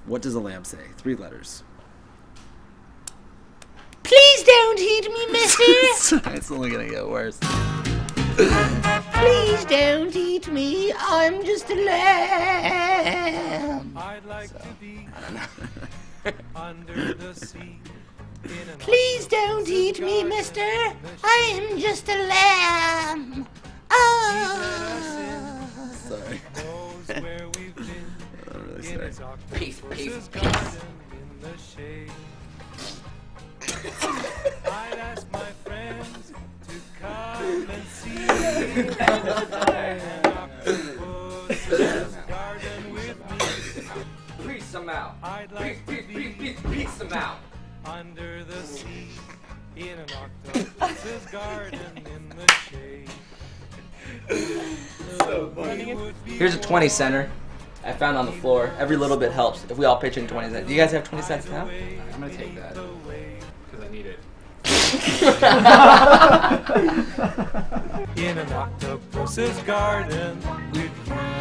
What does a lamb say? 3 letters. Please don't eat me, mister. It's only gonna get worse. Please don't eat me. I'm just a lamb. I'd like to be under the sea. Please don't eat me, mister. I am just a lamb. Oh. Sorry. I'm really sorry. Peace, peace, peace. I'd ask my friends to come and see garden with me. Peace them out. I'd like to be Peace them out. under the sea in an octopus's garden in the shade. So funny. Here's a 20 center. I found on the floor. Every little bit helps if we all pitch in 20 cents. Do you guys have 20 cents now? I'm gonna take that because I need it. In an octopus's garden with you.